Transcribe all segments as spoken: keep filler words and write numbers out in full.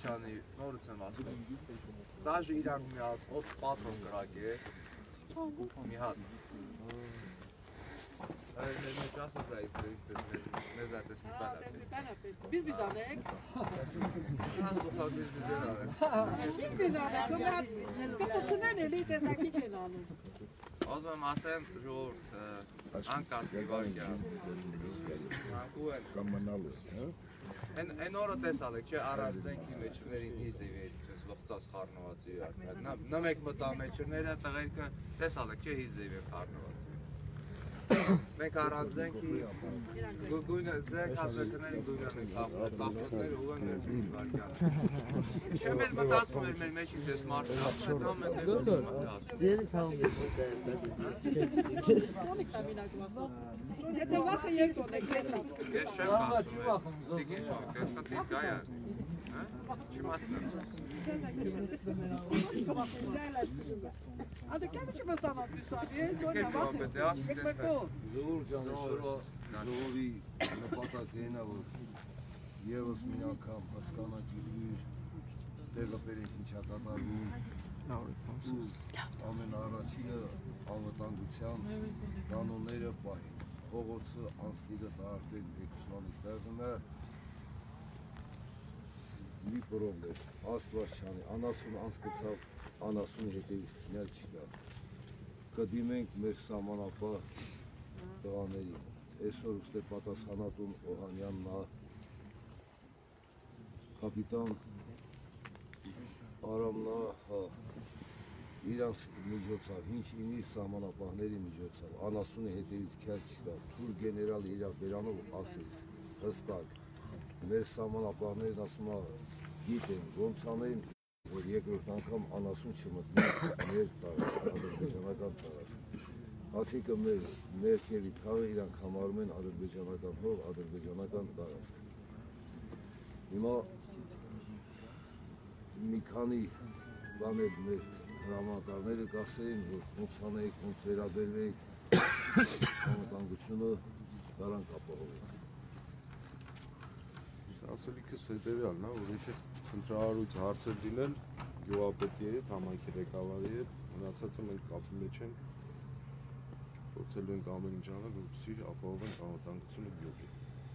Ալեքսյանի նորից եմ ասում։ Դաժե իրանք մի հատ օդ պատրոն կրակ է։ Մի հատ։ Այլ մեր ճասած է իստե իստե մեզ դատես մի բանա։ Biz biz alek. Hangi doktor biz biz alek? Biz biz alek. Kapatın eli de takip alın. O zaman asem jort ankat bir var ya. Ankuen. Kamanalo. En en orada tesalek ki aranzenki meçhlerin izleyici. Loxtsas xarnıvaçı. Nə mək məta meçhlərə təğir ki tesalek ki izleyici xarnıvaçı. Մենք առանձենք գույնը ձեր հազարքների գույնանենք տախոտները ուղան ներքին վարկյան։ Չեմ էլ մտածում էր մեր մեջին դες մարդը, ասում ենք էլ մտածում։ Ձեր քան Եթե վախը երկոն եք դեսա։ Ես չեմ կարծում։ Դիգին շո, դες կտի կայա։ Հա? Չիմացնեմ։ Ադե կեմ չի մտանալ դիսավի, զոնա վախ։ Զուր ջան, ժողովի նպատակն է, որ եւս մի անգամ հասկանաք իր տեղը բերենք ինչա կատարվում։ Ամենաառաջինը անվտանգության կանոնները պահեն։ Փողոցը անստիրը դարձնել էքսպանից տեղում է մի պրոբլեմ, Աստված շանի, անասուն անցկացավ, անասունի հետևից քինել չկա։ Կդիմենք մեր սահմանապահ տղաներին, այսօր ուստի պատասխանատուն Օհանյանն է, կապիտան Արամն է, իրանց միջոցով, ինչ ինի սահմանապահների միջոցով, անասունի հետևից քինել չկա, թուր գեներալը իրավ բերանով ասեց, հստակ, մեր սահմանապահներն ասում է, գիտեն, ոնց անեն, որ երկրորդ անգամ անասուն չմտնի մեր տարածք, ադրբեջանական տարածք։ Այսինքն մեր ներքևի թաղը իրանք համարում են ադրբեջանական հող, ադրբեջանական տարածք։ Հիմա մի քանի բաներ մեր հրամանատարները կասեին, որ ոնց անենք, ոնց վերաբերվենք, անվտանգությունը դրանք ապահովենք։ Ասելիքս հետևյալն է, որ եթե խնդրահարույց հարցեր դինել գյուղապետի հետ, համայնքի ղեկավարի հետ, մնացածը մենք կապի մեջ ենք, փորձելու ենք ամեն ինչ անել, որպեսզի ապահովենք անվտանգությունը գյուղի։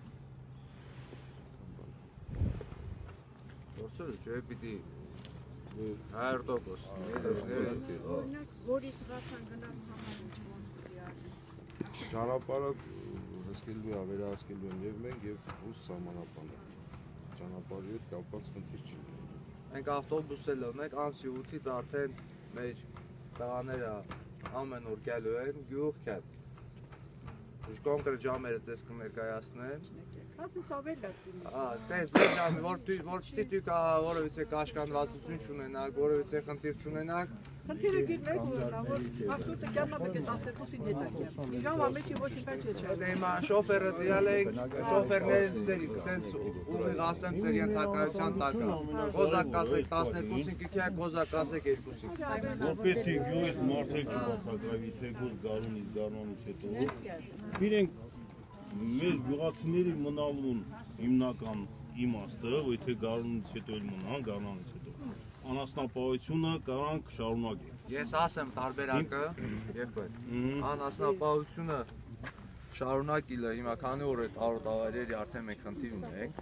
Փորձել չէ, պիտի հարյուր տոկոս։ Օրինակ, որից ռասան գնալ համանուն ոնց պիտի արնի։ Ճանապարհը հսկելու է, վերահսկելու են եւ մենք եւ ռուս սահմանապանը։ Ճանապարհի հետ կապված խնդիր չի։ Մենք ավտոբուս էլ ունենք, ամսի ութից արդեն մեր տղաները ամեն օր գալու են գյուղ քետ։ Կոնկրետ ժամերը ձեզ կներկայացնեն։ Ասես ավել է։ Ահա, տես ժամը, որ դու որպեսզի դուք որևիցե կաշկանդվածություն չունենաք, որևիցե խնդիր չունենաք։ Խնդիրը գիրնեք ունենա, որ absolute կյաննա մեկ է տասներկուսին հետակյա։ Իժամ ամեջի ոչ ինչ չէ չէ։ Դե հիմա շոֆերը դիալ ենք, շոֆերները ձեր սենց ուղիղացեմ ձեր ենթակայության տակը։ Կոզակ կասեք տասներկուսին կիքյա, կոզակ կասեք երկուսին։ Որպեսի գյուղից մարդիկ չբացակայվի, թեկուզ գարունից, գարնանից հետո։ Իրենք մեր գյուղացիների մնալուն հիմնական իմաստը, որ եթե գարունից հետո էլ մնան, գարնանից հետո։ Անասնապահությունը կարանք շարունակենք։ Ես ասեմ տարբերակը, երբ է։ Անասնապահությունը շարունակելը հիմա քանի օր այդ արոտավայրերի արդեն մենք խնդիր ունենք։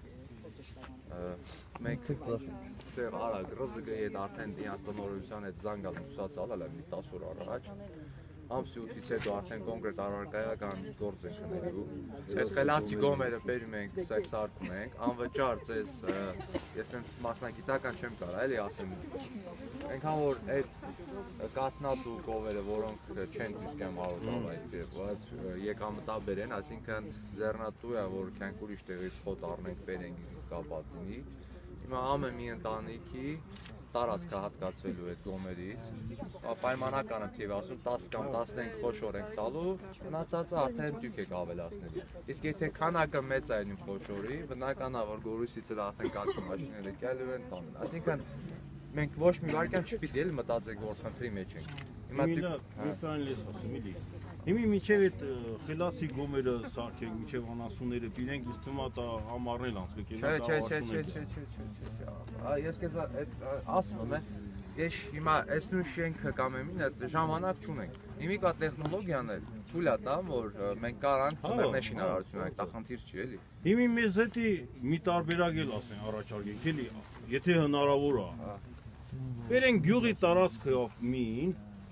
Մենք ծեր արագ ռզգի հետ արդեն իրաց տնօրինության հետ զանգալ ցուցացալ էլ մի տասը օր առաջ։ Ամսի ութից հետո արդեն կոնկրետ առարկայական գործ ենք անելու։ Այդ խելացի գոմերը բերում ենք, սարքում ենք, անվճար ձեզ ես տենց մասնագիտական չեմ կարա, էլի ասեմ։ Այնքան որ այդ կատնատու գովերը, որոնք չեն իսկեմ արոտավայր, բայց եկամտաբեր են, այսինքն ձեռնատու է, որ կյանք ուրիշ տեղից խոտ առնենք, բերենք կապածինի։ Հիմա ամեն մի ընտանիքի տարածքը հատկացվելու այդ գոմերից, պայմանական եմ թիվ ասում տասը կամ տասնհինգ խոշոր ենք տալու, մնացածը արդեն դուք եք ավելացնելու։ Իսկ եթե քանակը մեծ է այն խոշորի, բնական է որ գորուսից էլ արդեն կաթի մաշիները գալու են տանեն։ Այսինքն մենք ոչ մի վարքյան չպիտի էլ մտածենք որ խնդրի մեջ ենք։ Հիմա դուք Հիմի միջև այդ խելացի գոմերը սարքենք, միջև անասունները պինենք, իսկ թվում է դա համառնել անցկը Չէ, չէ, չէ, չէ, չէ, չէ, չէ, չէ։ Ես քեզ ասում եմ, ես հիմա այս նույն շենքը կամ եմին այդ ժամանակ չունենք։ Հիմի կա տեխնոլոգիաներ, թույլ է տա, որ մենք կարանք ծմերներ շինարարություն անենք, դա խնդիր չի էլի։ Հիմի մեզ հետի մի տարբերակ էլ ասեն առաջարկենք, էլի, եթե հնարավոր է։ Բերենք գյուղի տարածքով մին,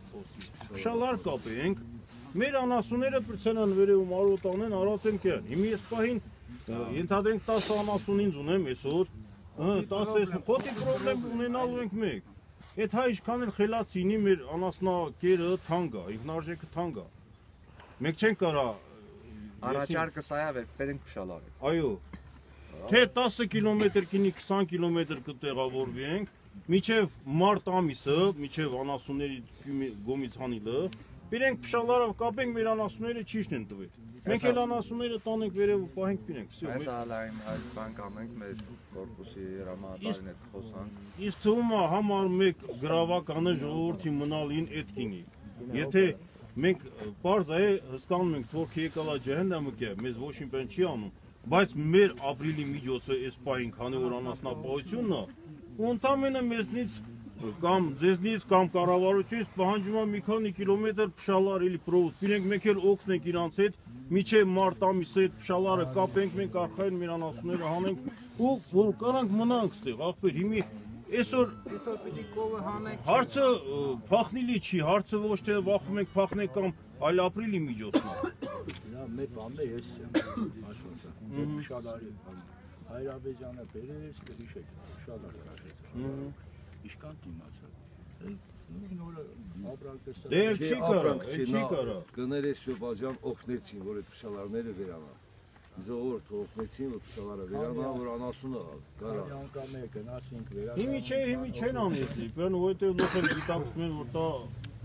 շալար կապենք, մեր անասունները պրցենան վերևում արոտանեն, արածեն կեն։ Հիմի ես պահին ենթադրենք տասը անասուն ինձ ունեմ այսօր, տասը ես խոտի պրոբլեմ ունենալու ենք մեկ։ Այդ հայ ինչքան էլ խելացինի մեր անասնակերը թանկ է, ինքնարժեքը թանկ է։ Մենք չենք կարա Առաջարկը սա է, որ պետք է փշալարենք։ Այո։ Թե տասը կիլոմետր կինի քսան կիլոմետր կտեղավորվենք, միջև մարտ ամիսը, միջև անասունների գոմից հանիլը, Պիրենք փշալարով կապենք մեր անասունները ճիշտ են տվել։ Մենք էլ անասունները տանենք վերև ու պահենք պինենք։ Այս հալային այս բան կանենք մեր կորպուսի հրամանատարին հետ խոսանք։ Իսկ թվում է համար մեկ գրավականը ժողովրդի մնալին այդ կինի։ Եթե մենք պարզ է հսկանում ենք թորքի եկալա ջահեննամը կե, մեզ ոչ մի բան չի անում, բայց մեր ապրիլի միջոցը այս պահին քանի որ անասնապահությունն է, ու ընդամենը մեզնից կամ ձեզնից կամ կառավարությունից պահանջում է մի քանի կիլոմետր փշալար էլի պրովոդ, իրենք մենք էլ օգնենք իրանց հետ, միջև մարտ ամիսը այդ փշալարը կապենք, մենք արխային մեր անասունները հանենք ու որ կարանք մնանք ստեղ, ախպեր, հիմի այսօր Այսօր պիտի կովը հանենք։ հարցը փախնիլի չի, հարցը ոչ թե վախում ենք փախնենք կամ այլ ապրիլի միջոցն է։ Դա մեր բանն է, ես ասում եմ, փշալարի Հայրաբեջանը բերեց, կհիշեք, փշալար կաշեց։ Իշքան դիմացա։ Նորը ապրանքը Դե չի կարա, չի կարա։ Գներես Շոբաջան օգնեցին, որ այդ փշալարները վերանա։ Ժողովուրդը օգնեցին, որ փշալարը վերանա, որ անասունը կարա։ անգամը գնացինք վերանա։ Հիմի չէ, հիմի չեն անեցի, բան որտեղ լոքեր դիտակցում են, որ դա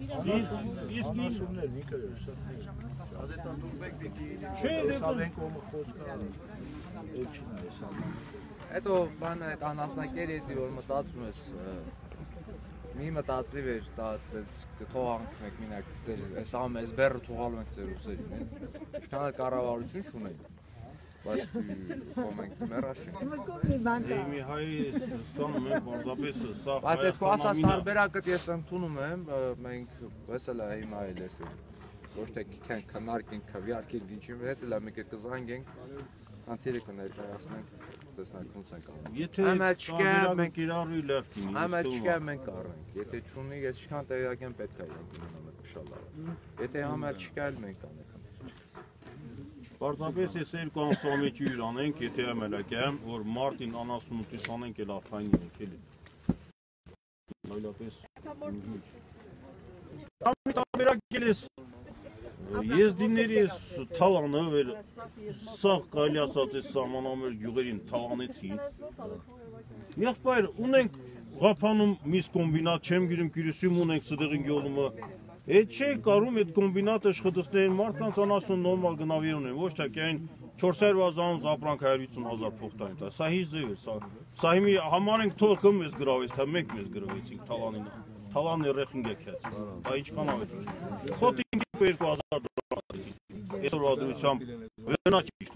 իսկ անասուններ ինքը Adeta դուրբեք դիքի։ Չէ, դե սավեն կոմը խոսքա։ Էջին է սա։ Հետո բանը այդ անասնակերի հետ որ մտածում ես մի մտածի վեր դա այդպես կթողանք մենք մենակ ձեր այս ամես բերը թողալու ենք ձեր ուսերին էլ ինչքան կառավարություն չունենք բայց կոմենք մերաշին Դե մի հայ ստանում են պարզապես սա բայց այդ քո ասած տարբերակը ես ընդունում եմ մենք էսել է հիմա էլ էս ոչ թե քան քնարկենք քվյարկենք ինչի հետ էլ մենք կզանգենք անթիրը կներկայացնենք տեսնենք ոնց ենք անում Եթե ամաչկա մենք իրարու լավ կինի ամաչկա մենք առենք եթե չունի ես ինչքան տեղյակ եմ պետք է իրենք ունենամ այդ փշալարը եթե ամաչկա էլ մենք անենք Պարզապես ես երկու ամսվա մեջ յուր անենք եթե ամելակեմ որ մարտին անասունու տիսանենք էլ ախային ենք էլի այլապես Ամի տարբերակել ես Եզդիների ես թալանը վեր սաղ կարելի ասած ես սամանամեր գյուղերին թալանեցին Եղբայր ունենք Ղափանում միս կոմբինատ չեմ գիրում կիրուսում ունենք սդեղին գյոլումը Այդ չէ կարում այդ կոմբինատը շխդստներին մարդկանց անասուն նորմալ գնավեր ունեն ոչ թե կային չորսերորդ անց ապրանք հայ ութսուն հազար փոխտային դա սա հիչ ձև է սա հիմի համարենք թորքը մեզ գրավեց թե մենք մեզ գրավեցինք թալանին թալանն երեխին գեքեց դա ինչքան ավետ խոտինգի երկու հազար դրամ այսօր ադրությամբ վերնա ճիշտ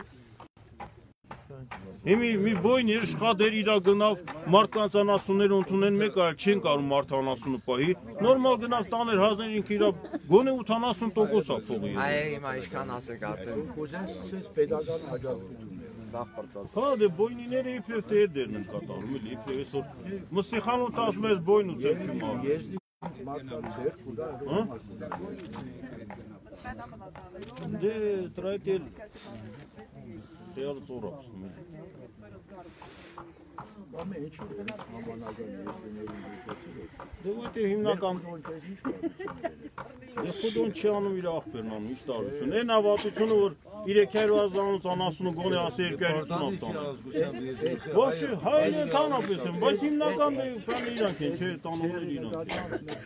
Հիմի մի բոյն իր շխադեր իրա գնավ մարդկանց անասունները ընդունեն մեկ այլ չեն կարում մարդ անասունը պահի նորմալ գնավ տաներ հազար ինք իրա գոնե ութանասուն տոկոս է փողի Այ հիմա ինչքան ասեք արդեն Կոզեն սենց պետական հաջողություններ Սաղ պրծած Հա դե բոյնիները իբրև թե դերն են կատարում էլի իբրև այսօր մսի խանութ ասում ես բոյն ու ձեր հիմա Եզդի մարդկանց երբ ու դա Դե տրայտել Տեալ ծորապսում էլի Ամեն ինչ համանական երկրների դեպքում Դե ոյտե հիմնական Ես խոդոն չի անում իր աղբերն անում, ինչ տարություն Են ավատությունը, որ իրեքերված անուց անասունը գոնե ասի երկայրություն ավտան Ոչ չի, հայր են տանապես են, բայց հիմնական պրանը իրանք են, չէ, տանողներ իրանք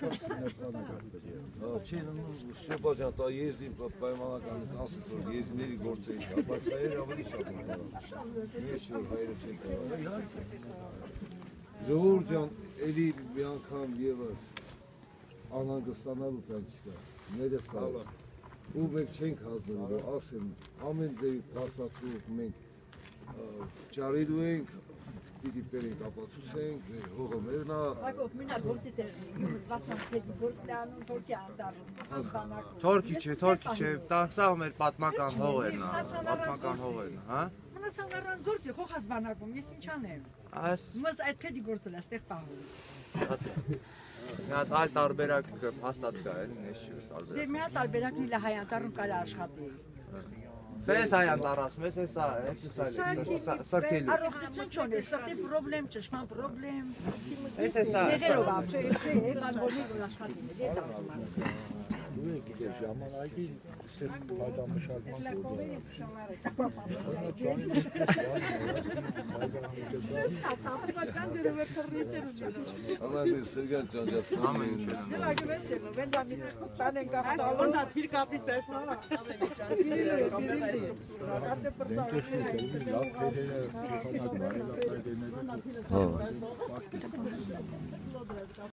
Չէ, Շոբաջան, դա եզդի պայմանականից ասես, որ եզդիների գործը ենք, բայց հայերը ավելի շատ են կարան Ես որ հայերը չեն կարան Ժողովուրդ ջան, էլի մի անգամ ևս անհանգստանալու բան չկա, ներս սա ու մենք չենք հասնում, որ ասեմ, ամեն ձևի փաստաթուղթ մենք ճարելու ենք, պիտի բերենք ապացուցենք, մեր հողը մերն է։ Ակոբ, մինա գործի տեղի, ումս վատման հետի գործի անուն թորքի անդարում, հանձանակում։ Թորքի չէ, թորքի չէ, դա սա մեր պատմական հողերն է, պատմական հողերն է, հա։ Մնացան առանց գործի, խող հազբանակում, ես ինչ անեմ։ Այս Ումս այդ հետի գործել է, ստեղ պահում։ մի հատ այլ տարբերակ հաստատ կա, էլի, ես չի տարբերակ։ Դե մի հատ տարբերակն իլա հայ անտարում կարա աշխատի։ Պես այան տարածում, ես էս էս սարքելու։ Առողջություն չունի, սրտի պրոբլեմ, ճշման պրոբլեմ։ Էս էսա։ Եղերով ապչե, բանվորի որ աշխատի, դե դարձում ասի։ Դու եք գիտես ժամանակի սեր հայտամշակման Ապրական դերով քրիչեր ու։ Անանե Սերգեյ Ջանջասյան։ Ամեն ինչ։ Դե լագվեցել, վենდა մին տանեն կապտալ։ Ոնდა թիր կապի տեսնա։ Արտե պրտալ։ լավ քեզ է, քանակ բարելավ կայդեները։ Հա։